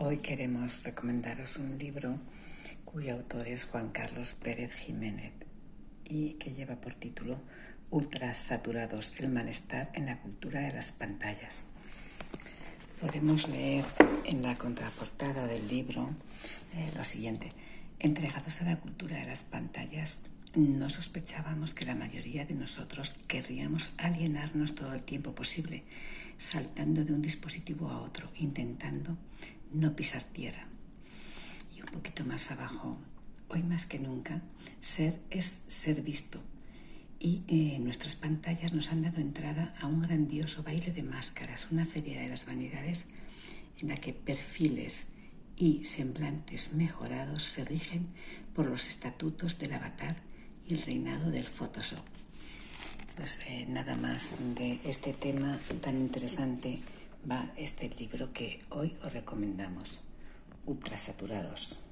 Hoy queremos recomendaros un libro cuyo autor es Juan Carlos Pérez Jiménez y que lleva por título Ultrasaturados, el malestar en la cultura de las pantallas. Podemos leer en la contraportada del libro lo siguiente: entregados a la cultura de las pantallas, no sospechábamos que la mayoría de nosotros querríamos alienarnos todo el tiempo posible, saltando de un dispositivo a otro, intentando no pisar tierra. Y un poquito más abajo, hoy más que nunca, ser es ser visto. Y nuestras pantallas nos han dado entrada a un grandioso baile de máscaras, una feria de las vanidades en la que perfiles y semblantes mejorados se rigen por los estatutos del avatar y el reinado del Photoshop. Pues nada más de este tema tan interesante va este libro que hoy os recomendamos, Ultrasaturados.